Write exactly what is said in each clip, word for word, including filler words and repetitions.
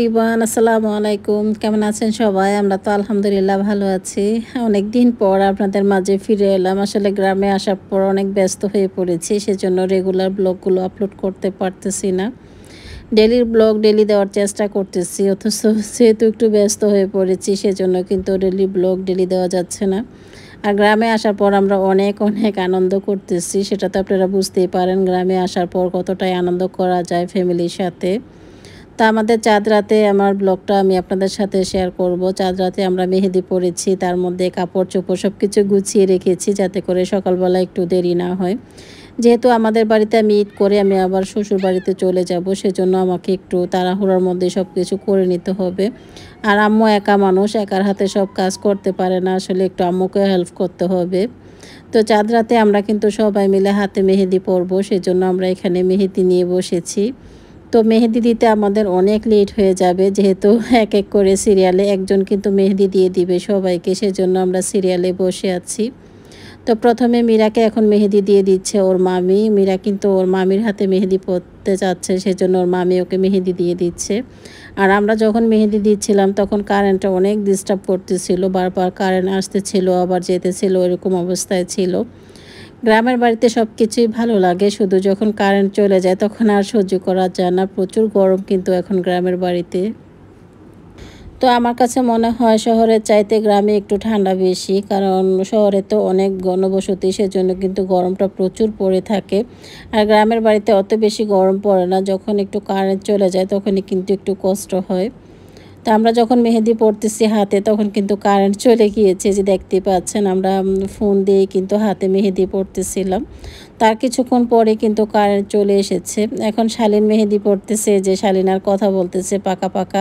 Everyone, আসসালামু আলাইকুম। কেমন আছেন সবাই? আমরা তো আলহামদুলিল্লাহ ভালো আছি। অনেক দিন পর আপনাদের মাঝে ফিরে এলাম। আসলে গ্রামে আসার পর অনেক ব্যস্ত হয়ে পড়েছি, সেজন্য রেগুলার ব্লগগুলো আপলোড করতে পারতেছি না। ডেলির ব্লগ ডেলি দেওয়ার চেষ্টা করতেছি, অথচ যেহেতু একটু ব্যস্ত হয়ে পড়েছি সেজন্য কিন্তু ডেলি ব্লগ ডেলি দেওয়া যাচ্ছে না। আর গ্রামে আসার পর আমরা অনেক অনেক আনন্দ করতেছি, সেটা তো আপনারা বুঝতেই পারেন গ্রামে আসার পর কতটাই আনন্দ করা যায় ফ্যামিলির সাথে। তা আমাদের চাঁদ রাতে আমার ব্লগটা আমি আপনাদের সাথে শেয়ার করব। চাঁদ রাতে আমরা মেহেদি পরেছি, তার মধ্যে কাপড় চোপড় সব কিছু গুছিয়ে রেখেছি যাতে করে সকালবেলা একটু দেরি না হয়। যেহেতু আমাদের বাড়িতে আমি ঈদ করে আমি আবার শ্বশুর বাড়িতে চলে যাব, সেজন্য আমাকে একটু তাড়াহুড়োর মধ্যে সব কিছু করে নিতে হবে। আর আম্মু একা মানুষ, একার হাতে সব কাজ করতে পারে না, আসলে একটু আম্মুকে হেল্প করতে হবে। তো চাঁদ রাতে আমরা কিন্তু সবাই মিলে হাতে মেহেদি পরবো, সেজন্য আমরা এখানে মেহেদি নিয়ে বসেছি। তো মেহেদি দিতে আমাদের অনেক লেট হয়ে যাবে, যেহেতু এক এক করে সিরিয়ালে একজন কিন্তু মেহেদি দিয়ে দিবে সবাইকে, সেজন্য আমরা সিরিয়ালে বসে আছি। তো প্রথমে মীরাকে এখন মেহেদি দিয়ে দিচ্ছে ওর মামি। মীরা কিন্তু ওর মামির হাতে মেহেদি পরতে যাচ্ছে, সেজন্য ওর মামি ওকে মেহেদি দিয়ে দিচ্ছে। আর আমরা যখন মেহেদি দিচ্ছিলাম তখন কারেন্টটা অনেক ডিস্টার্ব করতেছিল, বারবার কারেন্ট আসতেছিল আবার যেতেছিল, এরকম অবস্থায় ছিল। গ্রামের বাড়িতে সব কিছুই ভালো লাগে, শুধু যখন কারেন্ট চলে যায় তখন আর সহ্য করা যায় না। প্রচুর গরম কিন্তু এখন গ্রামের বাড়িতে। তো আমার কাছে মনে হয় শহরের চাইতে গ্রামে একটু ঠান্ডা বেশি, কারণ শহরে তো অনেক ঘনবসতি, সেজন্য কিন্তু গরমটা প্রচুর পড়ে থাকে। আর গ্রামের বাড়িতে অত বেশি গরম পড়ে না, যখন একটু কারেন্ট চলে যায় তখনই কিন্তু একটু কষ্ট হয়। তো আমরা যখন মেহেদি পরতেছি হাতে তখন কিন্তু কারেন্ট চলে গিয়েছে, যে দেখতে পাচ্ছেন আমরা ফোন দিয়ে কিন্তু হাতে মেহেদি পরতেছিলাম। তার কিছুক্ষণ পরে কিন্তু কারেন্ট চলে এসেছে। এখন শালিন মেহেদি পরতেছে, যে শালিন আর কথা বলতেছে পাকা পাকা।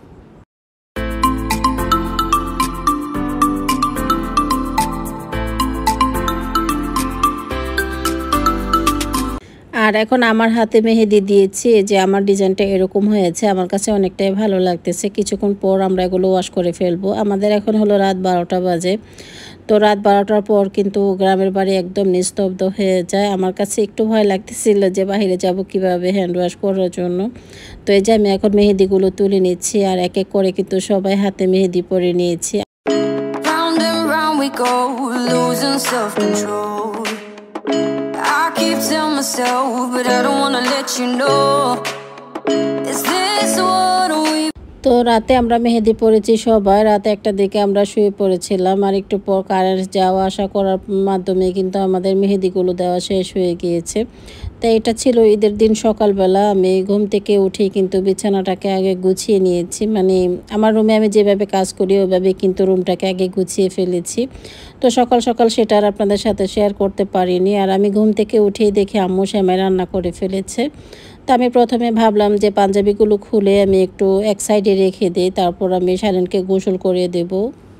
আর এখন আমার হাতে মেহেদি দিয়েছি, যে আমার ডিজাইনটা এরকম হয়েছে, আমার কাছে অনেকটাই ভালো লাগতেছে। কিছুক্ষণ পর আমরা এগুলো ওয়াশ করে ফেলবো। আমাদের এখন হলো রাত বারোটা বাজে। তো রাত বারোটার পর কিন্তু গ্রামের বাড়ি একদম নিস্তব্ধ হয়ে যায়। আমার কাছে একটু ভয় লাগতেছিল যে বাইরে যাব কিভাবে হ্যান্ড ওয়াশ করার জন্য। তো এই যে আমি এখন মেহেদিগুলো তুলে নিচ্ছি, আর এক এক করে কিন্তু সবাই হাতে মেহেদি পরে নিয়েছি। Tell myself, but I don't wanna let you know. Is this what we... তো রাতে আমরা মেহেদি পরেছি সবাই। রাতে একটা দিকে আমরা শুয়ে পড়েছিলাম, আর একটু পর কারেন্ট যাওয়া আসা করার মাধ্যমে কিন্তু আমাদের মেহেদিগুলো দেওয়া শেষ হয়ে গিয়েছে। তাই এটা ছিল ঈদের দিন সকালবেলা। আমি ঘুম থেকে উঠেই কিন্তু বিছানাটাকে আগে গুছিয়ে নিয়েছি, মানে আমার রুমে আমি যেভাবে কাজ করি ওইভাবে কিন্তু রুমটাকে আগে গুছিয়ে ফেলেছি। তো সকাল সকাল সেটা আর আপনাদের সাথে শেয়ার করতে পারিনি। আর আমি ঘুম থেকে উঠেই দেখি আম্মু সেমাই রান্না করে ফেলেছে। তো আমি প্রথমে ভাবলাম যে পাঞ্জাবিগুলো খুলে আমি একটু এক সাইডে রেখে দিই, তারপর আমি শালিনকে গোসল করে দেব।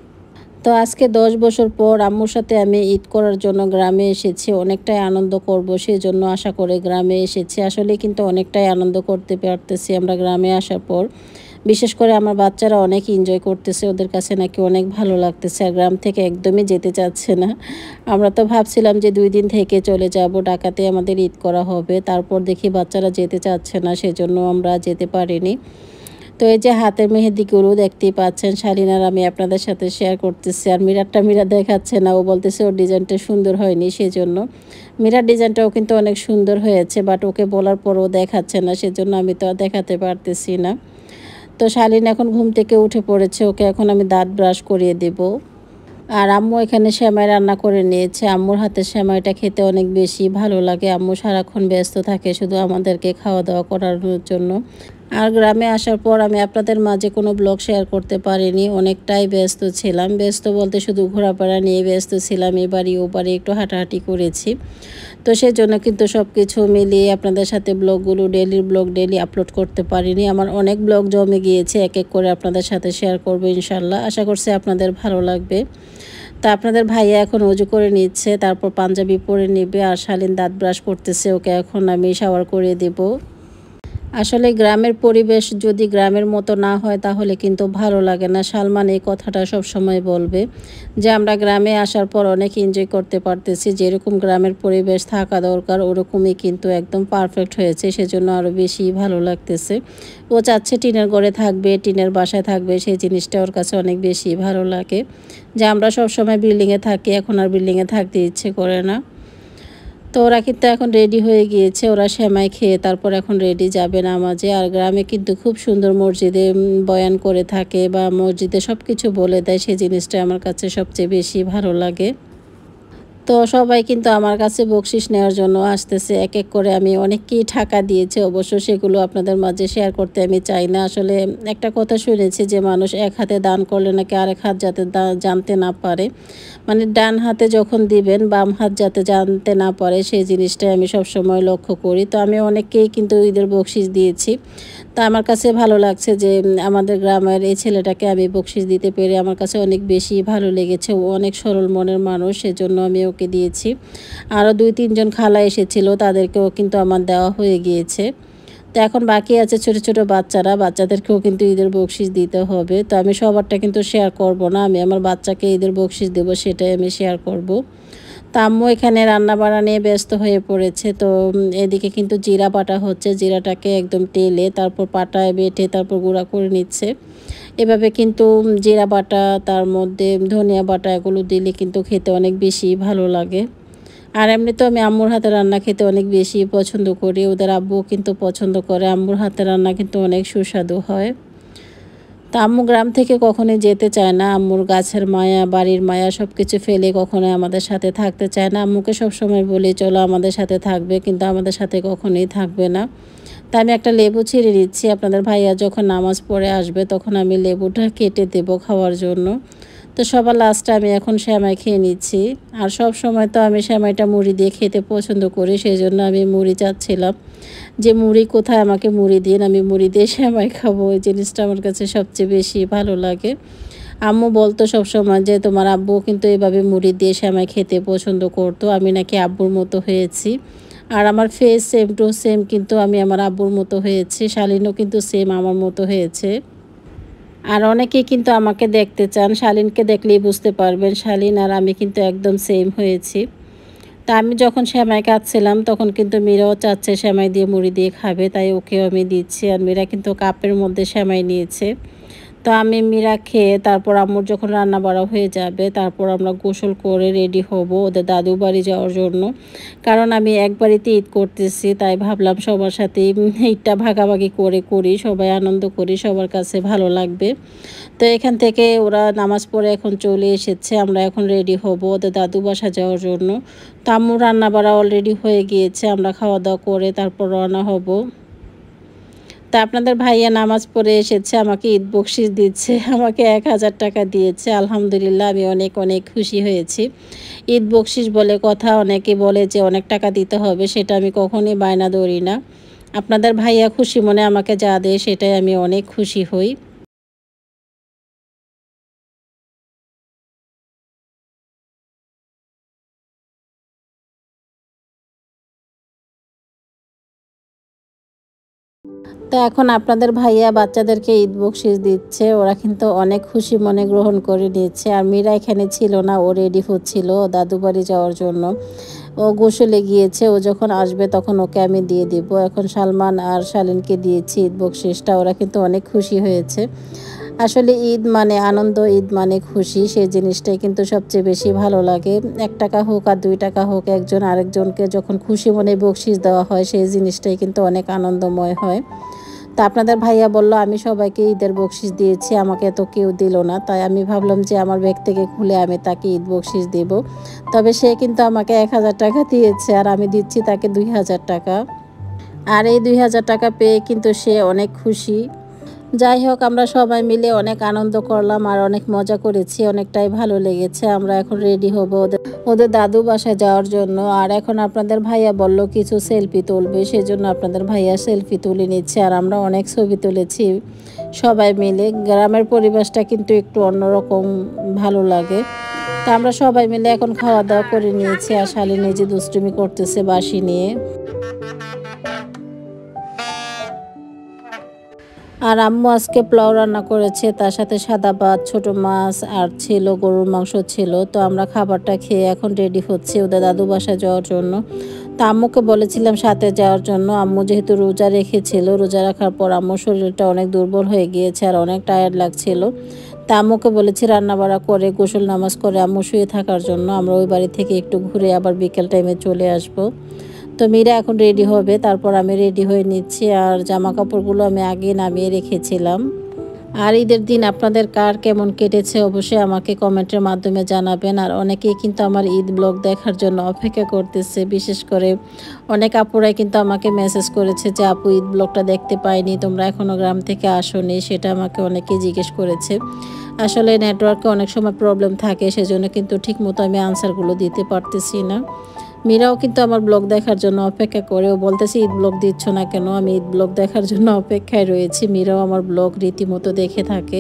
তো আজকে দশ বছর পর আম্মুর সাথে আমি ঈদ করার জন্য গ্রামে এসেছি। অনেকটাই আনন্দ করব সেই জন্য আশা করে গ্রামে এসেছি। আসলে কিন্তু অনেকটাই আনন্দ করতে পারতেছি আমরা গ্রামে আসার পর। বিশেষ করে আমার বাচ্চারা অনেক এনজয় করতেছে, ওদের কাছে নাকি অনেক ভালো লাগতেছে, আর গ্রাম থেকে একদমই যেতে চাচ্ছে না। আমরা তো ভাবছিলাম যে দুই দিন থেকে চলে যাব, ঢাকাতে আমাদের ঈদ করা হবে, তারপর দেখি বাচ্চারা যেতে চাচ্ছে না, সেজন্য আমরা যেতে পারিনি। তো এই যে হাতের মেহেদিগুলো দেখতেই পাচ্ছেন, শালিন আর আমি আপনাদের সাথে শেয়ার করতেছি। আর মিরারটা মিরা দেখাচ্ছে না, ও বলতেছে ওর ডিজাইনটা সুন্দর হয়নি, সেজন্য। মিরার ডিজাইনটাও কিন্তু অনেক সুন্দর হয়েছে, বাট ওকে বলার পরও দেখাচ্ছে না, সেজন্য আমি তো আর দেখাতে পারতেছি না। তো শালিন এখন ঘুম থেকে উঠে পড়েছে, ওকে এখন আমি দাঁত ব্রাশ করিয়ে দেব। আর আম্মু এখানে সেমাই রান্না করে নিয়েছে। আম্মুর হাতে সেমাইটা খেতে অনেক বেশি ভালো লাগে। আম্মু সারাক্ষণ ব্যস্ত থাকে শুধু আমাদেরকে খাওয়া দাওয়া করানোর জন্য। আর গ্রামে আসার পর আমি আপনাদের মাঝে কোনো ব্লগ শেয়ার করতে পারিনি, অনেকটাই ব্যস্ত ছিলাম। ব্যস্ত বলতে শুধু ঘোরাফেরা নিয়ে ব্যস্ত ছিলাম, এবারই ওবারে একটু হাঁটাহাঁটি করেছি। তো সেজন্য কিন্তু সব কিছু মিলিয়ে আপনাদের সাথে ব্লগগুলো ডেলির ব্লগ ডেলি আপলোড করতে পারিনি। আমার অনেক ব্লগ জমে গিয়েছে, এক এক করে আপনাদের সাথে শেয়ার করবো ইনশাল্লাহ। আশা করছি আপনাদের ভালো লাগবে। তা আপনাদের ভাইয়া এখন উজু করে নিচ্ছে, তারপর পাঞ্জাবি পরে নেবে। আর শালিন দাঁত ব্রাশ করতেছে, ওকে এখন আমি শাওয়ার করে দেব। আসলে গ্রামের পরিবেশ যদি গ্রামের মতো না হয় তাহলে কিন্তু ভালো লাগে না। সালমান এই কথাটা সবসময় বলবে যে আমরা গ্রামে আসার পর অনেক এনজয় করতে পারতেছি, যেরকম গ্রামের পরিবেশ থাকা দরকার ওরকমই কিন্তু একদম পারফেক্ট হয়েছে, সেজন্য আরও বেশি ভালো লাগতেছে। ও চাচ্ছে টিনের ঘরে থাকবে, টিনের বাসায় থাকবে, সেই জিনিসটা ওর কাছে অনেক বেশি ভালো লাগে। যে আমরা সবসময় বিল্ডিংয়ে থাকি, এখন আর বিল্ডিংয়ে থাকতে ইচ্ছে করে না। তো ওরা কিন্তু এখন রেডি হয়ে গিয়েছে, ওরা সেমাই খেয়ে তারপর এখন রেডি যাবে নামাজে। আর গ্রামে কিন্তু খুব সুন্দর মসজিদে বয়ান করে থাকে বা মসজিদে সব কিছু বলে দেয়, সেই জিনিসটা আমার কাছে সবচেয়ে বেশি ভালো লাগে। তো সবাই কিন্তু আমার কাছে বকশিশ নেওয়ার জন্য আসতেছে এক এক করে। আমি অনেককেই টাকা দিয়েছি, অবশ্য সেগুলো আপনাদের মাঝে শেয়ার করতে আমি চাই না। আসলে একটা কথা শুনেছি যে মানুষ এক হাতে দান করলে নাকি আরেক হাত যাতে জানতে না পারে, মানে ডান হাতে যখন দিবেন বাম হাত যাতে জানতে না পারে, সেই জিনিসটাই আমি সবসময় লক্ষ্য করি। তো আমি অনেককেই কিন্তু ঈদের বকশিশ দিয়েছি। তা আমার কাছে ভালো লাগছে যে আমাদের গ্রামের এই ছেলেটাকে আমি বকশিশ দিতে পেরে আমার কাছে অনেক বেশি ভালো লেগেছে। ও অনেক সরল মনের মানুষ, সেজন্য আমি ওকে দিয়েছি। আরও দুই তিনজন খালা এসেছিল, তাদেরকেও কিন্তু আমার দেওয়া হয়ে গিয়েছে। তো এখন বাকি আছে ছোট ছোট বাচ্চারা, বাচ্চাদেরকেও কিন্তু ঈদের বকশিশ দিতে হবে। তো আমি সবারটা কিন্তু শেয়ার করব না, আমি আমার বাচ্চাকে ঈদের বকশিশ দেবো সেটাই আমি শেয়ার করব। তা আম্মু এখানে রান্না বান্না নিয়ে ব্যস্ত হয়ে পড়েছে। তো এদিকে কিন্তু জিরা বাটা হচ্ছে, জিরাটাকে একদম তেলে তারপর পাটায় বেটে তারপর গুঁড়া করে নিচ্ছে। এভাবে কিন্তু জিরা বাটা তার মধ্যে ধনিয়া বাটা এগুলো দিলে কিন্তু খেতে অনেক বেশি ভালো লাগে। আর এমনি তো আমি আম্মুর হাতে রান্না খেতে অনেক বেশি পছন্দ করি, ওদের আব্বুও কিন্তু পছন্দ করে। আম্মুর হাতে রান্না কিন্তু অনেক সুস্বাদু হয়। তা আম্মু গ্রাম থেকে কখনোই যেতে চায় না, আম্মুর গাছের মায়া বাড়ির মায়া সব কিছু ফেলে কখনোই আমাদের সাথে থাকতে চায় না। আম্মুকে সবসময় বলি চলো আমাদের সাথে থাকবে, কিন্তু আমাদের সাথে কখনোই থাকবে না। তা আমি একটা লেবু ছিঁড়ে নিচ্ছি, আপনাদের ভাইয়া যখন নামাজ পড়ে আসবে তখন আমি লেবুটা কেটে দেব খাওয়ার জন্য। তো সবার লাস্টে আমি এখন সেমাই খেয়ে নিচ্ছি। আর সব সময় তো আমি সেমাইটা মুড়ি দিয়ে খেতে পছন্দ করি, সেই জন্য আমি মুড়ি চাচ্ছিলাম যে মুড়ি কোথায়, আমাকে মুড়ি দিন, আমি মুড়ি দিয়ে সেমাই খাবো। এই জিনিসটা আমার কাছে সবচেয়ে বেশি ভালো লাগে। আম্মু বলতো সবসময় যে তোমার আব্বু কিন্তু এভাবে মুড়ি দিয়ে সেমাই খেতে পছন্দ করতো, আমি নাকি আব্বুর মতো হয়েছি। আর আমার ফেস সেম টু সেম, কিন্তু আমি আমার আব্বুর মতো হয়েছি। শালিনও কিন্তু সেম আমার মতো হয়েছে। আর অনেকেই কিন্তু আমাকে দেখতে চান, শালিনকে দেখলেই বুঝতে পারবেন শালিন আর আমি কিন্তু একদম সেম হয়েছি। তা আমি যখন সেমাই কাটছিলাম তখন কিন্তু মীরাও চাচ্ছে সেমাই দিয়ে মুড়ি দিয়ে খাবে, তাই ওকেও আমি দিচ্ছি। আর মীরা কিন্তু কাপের মধ্যে সেমাই নিয়েছে। তো আমি মীরা খেয়ে তারপর আম্মুর যখন রান্না বাড়া হয়ে যাবে তারপর আমরা গোসল করে রেডি হব ওদের দাদু বাড়ি যাওয়ার জন্য। কারণ আমি এক বাড়িতে ঈদ করতেছি, তাই ভাবলাম সবার সাথে ঈদটা ভাগাভাগি করে করি, সবাই আনন্দ করি, সবার কাছে ভালো লাগবে। তো এখান থেকে ওরা নামাজ পড়ে এখন চলে এসেছে, আমরা এখন রেডি হব ওদের দাদু বাসা যাওয়ার জন্য। তো আম্মুর রান্না বাড়া অলরেডি হয়ে গিয়েছে, আমরা খাওয়া দাওয়া করে তারপর রওনা হব। তা আপনাদের ভাইয়া নামাজ পড়ে এসেছে, আমাকে ঈদ বকশিশ দিচ্ছে, আমাকে এক হাজার টাকা দিয়েছে। আলহামদুলিল্লাহ, আমি অনেক অনেক খুশি হয়েছি। ঈদ বকশিশ বলে কথা, অনেকে বলে যে অনেক টাকা দিতে হবে, সেটা আমি কখনোই বায়না ধরি না। আপনাদের ভাইয়া খুশি মনে আমাকে যা দেয় সেটাই আমি অনেক খুশি হই। তো এখন আপনাদের ভাইয়া বাচ্চাদেরকে ঈদ বকশিশ দিচ্ছে, ওরা কিন্তু অনেক খুশি মনে গ্রহণ করে নিচ্ছে। আর মীরা এখানে ছিল না, ও রেডি হচ্ছিল দাদু বাড়ি যাওয়ার জন্য। ও গোসলে গিয়েছে, ও যখন আসবে তখন ওকে আমি দিয়ে দিব। এখন সালমান আর শালিনকে দিয়েছি ঈদ বকশিশটা, ওরা কিন্তু অনেক খুশি হয়েছে। আসলে ঈদ মানে আনন্দ, ঈদ মানে খুশি, সেই জিনিসটাই কিন্তু সবচেয়ে বেশি ভালো লাগে। এক টাকা হোক আর দুই টাকা হোক, একজন আরেকজনকে যখন খুশি মনে বকশিশ দেওয়া হয় সেই জিনিসটাই কিন্তু অনেক আনন্দময় হয়। তা আপনাদের ভাইয়া বলল আমি সবাইকে ঈদের বকশিশ দিয়েছি, আমাকে তো কেউ দিল না, তাই আমি ভাবলাম যে আমার ব্যাগ থেকে খুলে আমি তাকে ঈদ বকশিশ দেব। তবে সে কিন্তু আমাকে এক হাজার টাকা দিয়েছে আর আমি দিচ্ছি তাকে দুই হাজার টাকা। আর এই দুই হাজার টাকা পেয়ে কিন্তু সে অনেক খুশি। যাই হোক, আমরা সবাই মিলে অনেক আনন্দ করলাম আর অনেক মজা করেছি, অনেকটাই ভালো লেগেছে। আমরা এখন রেডি হব ওদের ওদের দাদু বাসায় যাওয়ার জন্য। আর এখন আপনাদের ভাইয়া বলল কিছু সেলফি তুলবে, সেজন্য আপনাদের ভাইয়া সেলফি তুলে নিচ্ছে। আর আমরা অনেক ছবি তুলেছি সবাই মিলে। গ্রামের পরিবেশটা কিন্তু একটু অন্যরকম ভালো লাগে। তা আমরা সবাই মিলে এখন খাওয়া দাওয়া করে নিয়েছি। আর শালী নিজে দুষ্টুমি করতেছে বাঁশি নিয়ে। আর আম্মু আজকে পোলাও রান্না করেছে, তার সাথে সাদা ভাত, ছোট মাছ আর ছিল গরুর মাংস ছিল। তো আমরা খাবারটা খেয়ে এখন রেডি হচ্ছি ওদের দাদু বাসায় যাওয়ার জন্য। তা আম্মুকে বলেছিলাম সাথে যাওয়ার জন্য। আম্মু যেহেতু রোজা রেখেছিল, রোজা রাখার পর আম্মুর শরীরটা অনেক দুর্বল হয়ে গিয়েছে আর অনেক টায়ার্ড লাগছিল। তা আম্মুকে বলেছি রান্নাবাড়া করে গোসল নামাজ করে আম্মু শুয়ে থাকার জন্য। আমরা ওই বাড়ি থেকে একটু ঘুরে আবার বিকেল টাইমে চলে আসব। তো মীরা এখন রেডি হবে, তারপর আমি রেডি হয়ে নিচ্ছি। আর জামা কাপড়গুলো আমি আগে নামিয়ে রেখেছিলাম। আর ঈদের দিন আপনাদের কার কেমন কেটেছে অবশ্যই আমাকে কমেন্টের মাধ্যমে জানাবেন। আর অনেকেই কিন্তু আমার ঈদ ব্লগ দেখার জন্য অপেক্ষা করতেছে, বিশেষ করে অনেক আপুরাই কিন্তু আমাকে মেসেজ করেছে যে আপু ঈদ ব্লগটা দেখতে পাইনি, তোমরা এখনও গ্রাম থেকে আসোনি, সেটা আমাকে অনেকেই জিজ্ঞেস করেছে। আসলে নেটওয়ার্কে অনেক সময় প্রবলেম থাকে, সেজন্য কিন্তু ঠিক মতো আমি আনসারগুলো দিতে পারতেছি না। মীরাও কিন্তু আমার ব্লগ দেখার জন্য অপেক্ষা করে, ও বলতেছে ঈদ ব্লগ দিচ্ছ না কেন। আমি ঈদ ব্লগ দেখার জন্য অপেক্ষায় রয়েছি। মীরাও আমার ব্লগ রীতিমতো দেখে থাকে।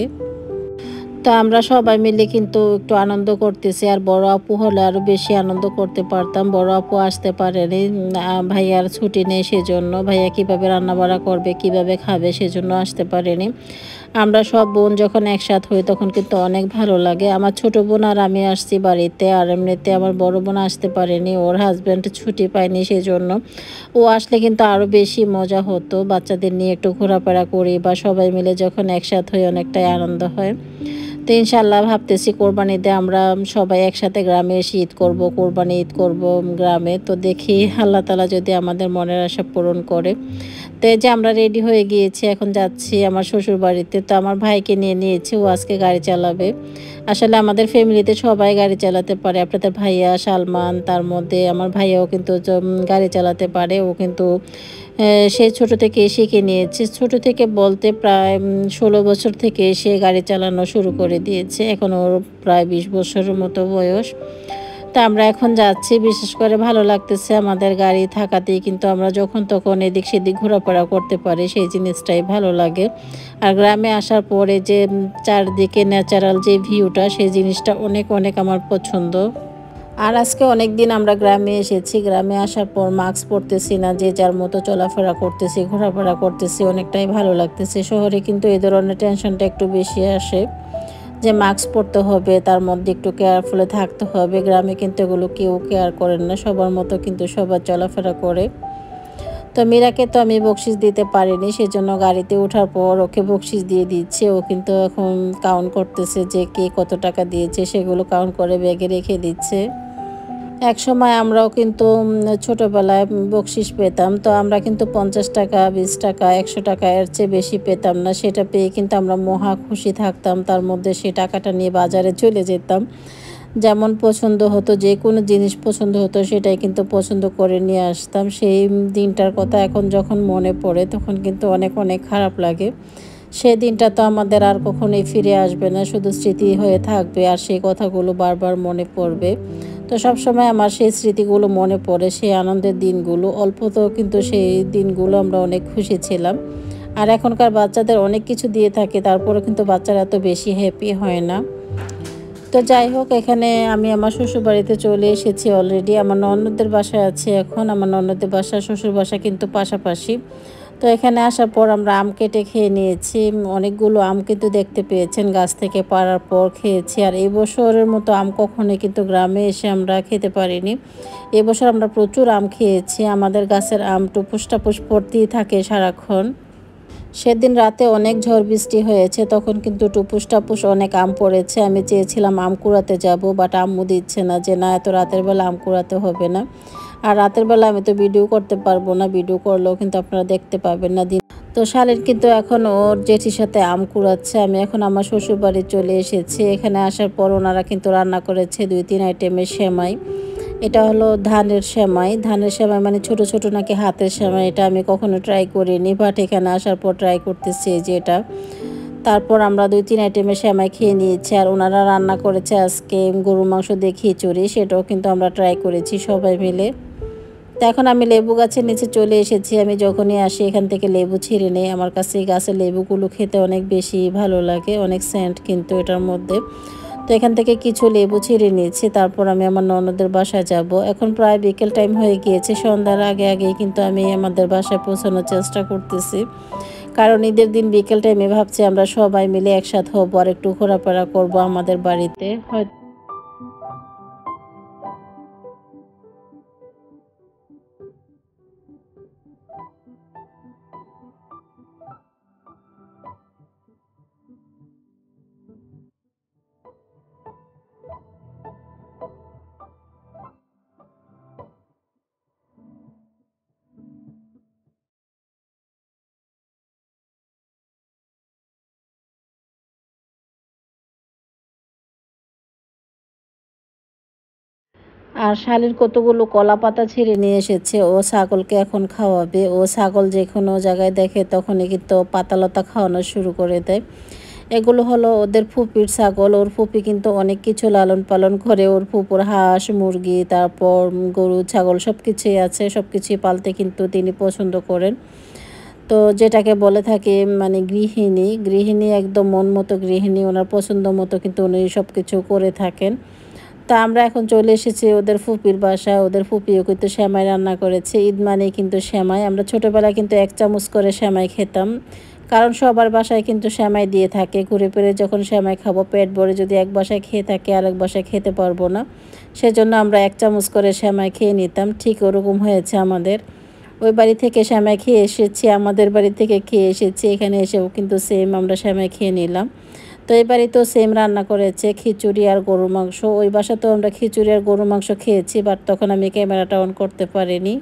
তো আমরা সবাই মিলে কিন্তু একটু আনন্দ করতেছি। আর বড় আপু হলে আরও বেশি আনন্দ করতে পারতাম। বড় আপু আসতে পারেনি, ভাইয়ার ছুটি নেই, সেজন্য ভাইয়া কীভাবে রান্নাবাড়া করবে, কিভাবে খাবে, সেজন্য আসতে পারেনি। আমরা সব বোন যখন একসাথ হই তখন কিন্তু অনেক ভালো লাগে। আমার ছোট বোন আর আমি আসছি বাড়িতে, আর এমনিতে আমার বড় বোন আসতে পারেনি, ওর হাজব্যান্ড ছুটি পায়নি, সেজন্য ও আসলে কিন্তু আরও বেশি মজা হতো। বাচ্চাদের নিয়ে একটু ঘোরাফেরা করি বা সবাই মিলে যখন একসাথ হই অনেকটাই আনন্দ হয়। তো ইনশাল্লাহ ভাবতেছি কোরবানিতে আমরা সবাই একসাথে গ্রামে এসে ঈদ করবো, কোরবানি ঈদ করব গ্রামে। তো দেখি আল্লাহ তাআলা যদি আমাদের মনের আশা পূরণ করে। তো এই যে আমরা রেডি হয়ে গিয়েছি, এখন যাচ্ছি আমার শ্বশুর বাড়িতে। তো আমার ভাইকে নিয়ে নিয়েছি, ও আজকে গাড়ি চালাবে। আসলে আমাদের ফ্যামিলিতে সবাই গাড়ি চালাতে পারে, আপনাদের ভাইয়া সালমান, তার মধ্যে আমার ভাইয়াও কিন্তু গাড়ি চালাতে পারে। ও কিন্তু সে ছোট থেকে শিখে নিয়েছে। ছোট থেকে বলতে প্রায় ষোলো বছর থেকে সে গাড়ি চালানো শুরু করে দিয়েছে, এখন ওর প্রায় বিশ বছরের মতো বয়স। তা আমরা এখন যাচ্ছি, বিশেষ করে ভালো লাগতেছে আমাদের গাড়ি থাকাতেই কিন্তু আমরা যখন তখন এদিক সেদিক ঘোরাফেরা করতে পারি, সেই জিনিসটাই ভালো লাগে। আর গ্রামে আসার পরে যে চারদিকে ন্যাচারাল যে ভিউটা, সেই জিনিসটা অনেক অনেক আমার পছন্দ। আর আজকে অনেক দিন আমরা গ্রামে এসেছি, গ্রামে আসার পর মাস্ক পরতেছি না, যে যার মতো চলাফেরা করতেছি, ঘোরাফেরা করতেছি, অনেকটাই ভালো লাগতেছে। শহরে কিন্তু এই ধরনের টেনশনটা একটু বেশি আসে, যে মাস্ক পরতে হবে, তার মধ্যে একটু কেয়ারফুলে থাকতে হবে। গ্রামে কিন্তু এগুলো কেউ কেয়ার করেন না, সবার মতো কিন্তু সবার চলাফেরা করে। তো মীরাকে তো আমি বকশিস দিতে পারিনি, সেজন্য গাড়িতে ওঠার পর ওকে বকশিস দিয়ে দিচ্ছে। ও কিন্তু এখন কাউন্ট করতেছে যে কে কত টাকা দিয়েছে, সেগুলো কাউন্ট করে ব্যাগে রেখে দিচ্ছে। এক সময় আমরাও কিন্তু ছোটোবেলায় বকশিস পেতাম, তো আমরা কিন্তু পঞ্চাশ টাকা, বিশ টাকা, একশো টাকা এর চেয়ে বেশি পেতাম না। সেটা পেয়ে কিন্তু আমরা মহা খুশি থাকতাম, তার মধ্যে সে টাকাটা নিয়ে বাজারে চলে যেতাম। যেমন পছন্দ হতো, যে কোনো জিনিস পছন্দ হতো সেটাই কিন্তু পছন্দ করে নিয়ে আসতাম। সেই দিনটার কথা এখন যখন মনে পড়ে তখন কিন্তু অনেক অনেক খারাপ লাগে। সেই দিনটা তো আমাদের আর কখনোই ফিরে আসবে না, শুধু স্মৃতি হয়ে থাকবে আর সেই কথাগুলো বারবার মনে পড়বে। তো সবসময় আমার সেই স্মৃতিগুলো মনে পড়ে, সেই আনন্দের দিনগুলো। অল্পতেও কিন্তু সেই দিনগুলো আমরা অনেক খুশি ছিলাম। আর এখনকার বাচ্চাদের অনেক কিছু দিয়ে থাকে, তারপরে কিন্তু বাচ্চারা এত বেশি হ্যাপি হয় না। তো যাই হোক, এখানে আমি আমার শ্বশুর বাড়িতে চলে এসেছি অলরেডি। আমার ননদের বাসায় আছে এখন, আমার ননদের বাসা শ্বশুর বাসা কিন্তু পাশাপাশি। তো এখানে আসার পর আমরা আম কেটে খেয়ে নিয়েছি। অনেকগুলো আম কিন্তু দেখতে পেয়েছেন, গাছ থেকে পাড়ার পর খেয়েছি। আর এই বছরের মতো আম কখনোই কিন্তু গ্রামে এসে আমরা খেতে পারিনি। এবছর আমরা প্রচুর আম খেয়েছি, আমাদের গাছের আম টুপুস টাপুস পড়তেই থাকে সারাক্ষণ। সেদিন রাতে অনেক ঝড় বৃষ্টি হয়েছে, তখন কিন্তু টুপুস টাপুস অনেক আম পড়েছে। আমি চেয়েছিলাম আম কুড়াতে যাব, বাট আম্মু দিচ্ছে না, যে না এত রাতের বেলা আম কুড়াতে হবে না। আর রাতের বেলা আমি তো ভিডিও করতে পারবো না, ভিডিও করলেও কিন্তু আপনারা দেখতে পাবেন না। দিন তো শালিন কিন্তু এখন ওর জেঠির সাথে আম কুড়াচ্ছে। আমি এখন আমার শ্বশুর বাড়ি চলে এসেছি। এখানে আসার পর ওনারা কিন্তু রান্না করেছে দুই তিন আইটেমের সেমাই। এটা হলো ধানের সেমাই। ধানের সেমাই মানে ছোট ছোট নাকি হাতের সেমাই, এটা আমি কখনো ট্রাই করিনি, বাট এখানে আসার পর ট্রাই করতেছি যে এটা। তারপর আমরা দুই তিন আইটেমের সেমাই খেয়ে নিয়েছি। আর ওনারা রান্না করেছে আজকে গরুর মাংস দিয়ে খিচুড়ি, সেটাও কিন্তু আমরা ট্রাই করেছি সবাই মিলে। তো এখন আমি লেবু গাছের নিচে চলে এসেছি। আমি যখনই আসি এখান থেকে লেবু ছিঁড়ে নেই, আমার কাছে এই গাছের লেবুগুলো খেতে অনেক বেশি ভালো লাগে, অনেক সেন্ট কিন্তু এটার মধ্যে। তো এখান থেকে কিছু লেবু ছিঁড়ে নিয়েছি, তারপর আমি আমার ননদের বাসায় যাব। এখন প্রায় বিকেল টাইম হয়ে গিয়েছে, সন্ধ্যার আগে আগেই কিন্তু আমি আমাদের বাসায় পৌঁছানোর চেষ্টা করতেছি, কারণ ঈদের দিন বিকেল টাইমে ভাবছি আমরা সবাই মিলে একসাথে হবো আর একটু ঘোরাফেরা করবো আমাদের বাড়িতে। হয়তো আর শালির কতগুলো কলা পাতা ছিঁড়ে নিয়ে এসেছে, ও ছাগলকে এখন খাওয়াবে। ও ছাগল যে কোনো জায়গায় দেখে তখনই কিন্তু পাতালতা খাওয়ানো শুরু করে দেয়। এগুলো হলো ওদের ফুপির ছাগল। ওর ফুপি কিন্তু অনেক কিছু লালন পালন করে। ওর ফুপুর হাঁস মুরগি তারপর গরু ছাগল সব কিছুই আছে, সব কিছুই পালতে কিন্তু তিনি পছন্দ করেন। তো যেটাকে বলে থাকে মানে গৃহিণী গৃহিণী একদম মন মতো গৃহিণী, ওনার পছন্দ মতো কিন্তু উনি সব কিছু করে থাকেন। তা আমরা এখন চলে এসেছি ওদের ফুপির বাসায়। ওদের ফুপিও কিন্তু সেমাই রান্না করেছে। ঈদ মানেই কিন্তু সেমাই। আমরা ছোটোবেলায় কিন্তু এক চামচ করে সেমাই খেতাম, কারণ সবার বাসায় কিন্তু সেমাই দিয়ে থাকে। ঘুরে ফিরে যখন সেমাই খাবো পেট ভরে যদি এক বাসায় খেয়ে থাকে আরেক বাসায় খেতে পারবো না, সেজন্য আমরা এক চামচ করে সেমাই খেয়ে নিতাম। ঠিক ওরকম হয়েছে আমাদের। ওই বাড়ি থেকে সেমাই খেয়ে এসেছি, আমাদের বাড়ি থেকে খেয়ে এসেছি, এখানে এসেও কিন্তু সেম আমরা সেমাই খেয়ে নিলাম। তো এই বাড়িতেও সেম রান্না করেছে খিচুড়ি আর গরুর মাংস। ওই বাসাতেও আমরা খিচুড়ি আর গরুর মাংস খেয়েছি, বাট তখন আমি ক্যামেরাটা অন করতে পারিনি।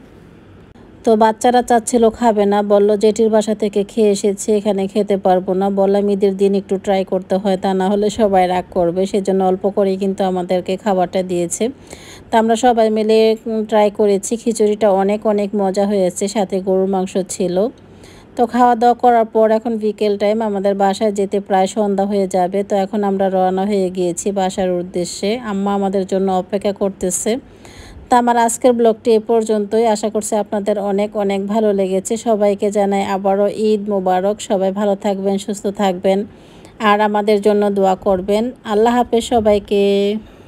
তো বাচ্চারা চাচ্ছিল খাবে না, বলল জেঠির বাসা থেকে খেয়ে এসেছি এখানে খেতে পারবো না। বললাম ঈদের দিন একটু ট্রাই করতে হয়, তা না হলে সবাই রাগ করবে, সেজন্য অল্প করেই কিন্তু আমাদেরকে খাবারটা দিয়েছে। তা আমরা সবাই মিলে ট্রাই করেছি। খিচুড়িটা অনেক অনেক মজা হয়েছে, সাথে গরুর মাংস ছিল। তো খাওয়া দাওয়া করার পর এখন বিকেল টাইম, আমাদের বাসায় যেতে প্রায় সন্ধ্যা হয়ে যাবে। তো এখন আমরা রওনা হয়ে গিয়েছি বাসার উদ্দেশ্যে। আম্মা আমাদের জন্য অপেক্ষা করতেছে। তা আমার আজকের ব্লগটি এ পর্যন্তই। আশা করছি আপনাদের অনেক অনেক ভালো লেগেছে। সবাইকে জানাই আবারও ঈদ মোবারক। সবাই ভালো থাকবেন, সুস্থ থাকবেন আর আমাদের জন্য দোয়া করবেন। আল্লাহ হাফেজ সবাইকে।